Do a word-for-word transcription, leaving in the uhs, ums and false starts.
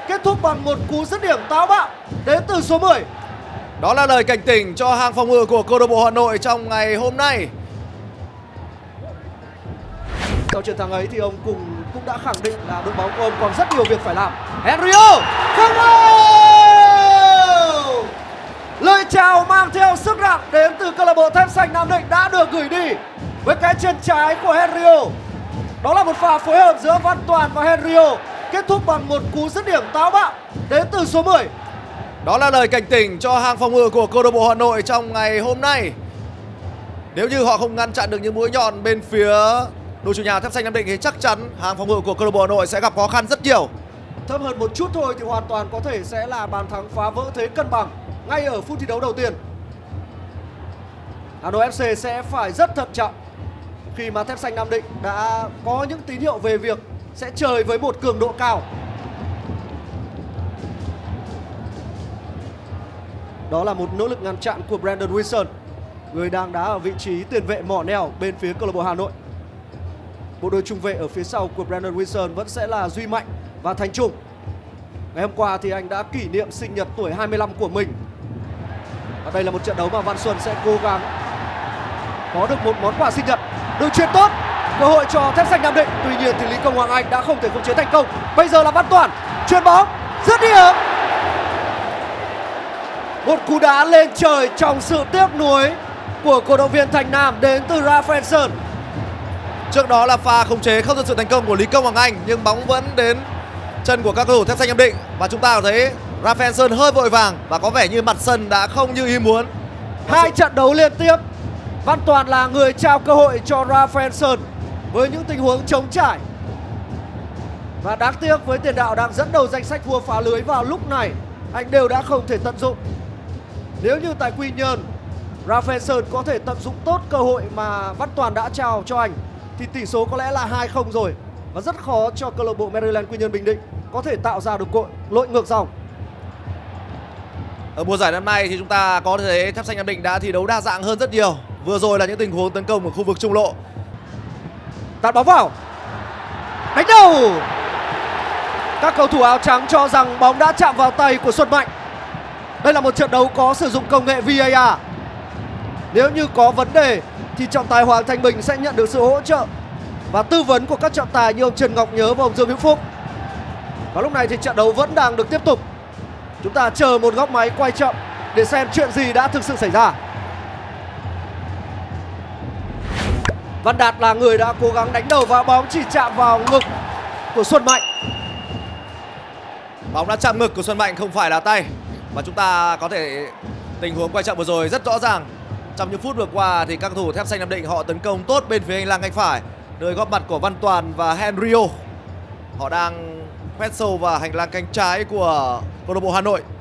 kết thúc bằng một cú dứt điểm táo bạo đến từ số mười. Đó là lời cảnh tỉnh cho hàng phòng ngự của câu lạc bộ Hà Nội trong ngày hôm nay. Sau chiến thắng ấy thì ông cùng cũng đã khẳng định là đội bóng của ông còn rất nhiều việc phải làm. Henrio không đâu! Lời chào mang theo sức nặng đến từ câu lạc bộ Thép Xanh Nam Định đã được gửi đi với cái chân trái của Henrio. Đó là một pha phối hợp giữa Văn Toàn và Henrio, kết thúc bằng một cú dứt điểm táo bạo đến từ số mười. Đó là lời cảnh tỉnh cho hàng phòng ngự của câu lạc bộ Hà Nội trong ngày hôm nay. Nếu như họ không ngăn chặn được những mũi nhọn bên phía đội chủ nhà Thép Xanh Nam Định thì chắc chắn hàng phòng ngự của câu lạc bộ Hà Nội sẽ gặp khó khăn rất nhiều. Thấp hơn một chút thôi thì hoàn toàn có thể sẽ là bàn thắng phá vỡ thế cân bằng ngay ở phút thi đấu đầu tiên. Hà Nội ép xê sẽ phải rất thận trọng khi mà Thép Xanh Nam Định đã có những tín hiệu về việc sẽ chơi với một cường độ cao. Đó là một nỗ lực ngăn chặn của Brandon Wilson, người đang đá ở vị trí tiền vệ mỏ neo bên phía câu lạc bộ Hà Nội. Bộ đôi trung vệ ở phía sau của Brandon Wilson vẫn sẽ là Duy Mạnh và Thành Trung. Ngày hôm qua thì anh đã kỷ niệm sinh nhật tuổi hai mươi lăm của mình. Và đây là một trận đấu mà Văn Xuân sẽ cố gắng có được một món quà sinh nhật. Đường chuyền tốt, cơ hội cho Thép Xanh Nam Định. Tuy nhiên thì Lý Công Hoàng Anh đã không thể khống chế thành công. Bây giờ là Văn Toàn chuyền bóng dứt điểm. Một cú đá lên trời trong sự tiếc nuối của cổ động viên Thành Nam đến từ Rafael Sơn. Trước đó là pha khống chế không thật sự thành công của Lý Công Hoàng Anh, nhưng bóng vẫn đến chân của các cầu thủ Thép Xanh Nam Định. Và chúng ta thấy Rafael Sơn hơi vội vàng và có vẻ như mặt sân đã không như ý muốn. Hai trận đấu liên tiếp, Văn Toàn là người trao cơ hội cho Rafael Sơn với những tình huống trống trải. Và đáng tiếc với tiền đạo đang dẫn đầu danh sách vua phá lưới vào lúc này, anh đều đã không thể tận dụng. Nếu như tại Quy Nhơn, Rafael Sơn có thể tận dụng tốt cơ hội mà Văn Toàn đã trao cho anh thì tỷ số có lẽ là hai không rồi. Và rất khó cho câu lạc bộ Maryland Quy Nhơn Bình Định có thể tạo ra được cội lội ngược dòng. Ở mùa giải năm nay thì chúng ta có thể thấy Thép Xanh Nam Định đã thi đấu đa dạng hơn rất nhiều. Vừa rồi là những tình huống tấn công ở khu vực trung lộ. Tạt bóng vào, đánh đầu. Các cầu thủ áo trắng cho rằng bóng đã chạm vào tay của Xuân Mạnh. Đây là một trận đấu có sử dụng công nghệ vê a rờ. Nếu như có vấn đề thì trọng tài Hoàng Thanh Bình sẽ nhận được sự hỗ trợ và tư vấn của các trọng tài như ông Trần Ngọc Nhớ và ông Dương Hữu Phúc. Và lúc này thì trận đấu vẫn đang được tiếp tục. Chúng ta chờ một góc máy quay chậm để xem chuyện gì đã thực sự xảy ra. Văn Đạt là người đã cố gắng đánh đầu và bóng chỉ chạm vào ngực của Xuân Mạnh. Bóng đã chạm ngực của Xuân Mạnh, không phải là tay. Và chúng ta có thể tình huống quay chậm vừa rồi rất rõ ràng. Trong những phút vừa qua thì các cầu thủ Thép Xanh Nam Định họ tấn công tốt bên phía hành lang cánh phải, nơi góp mặt của Văn Toàn và Henrio. Họ đang khoét sâu vào hành lang cánh trái của câu lạc bộ Hà Nội.